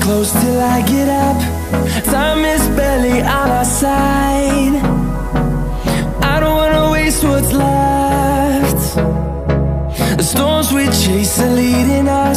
close till I get up. Time is barely on our side. I don't wanna waste what's left. The storms we chase are leading us.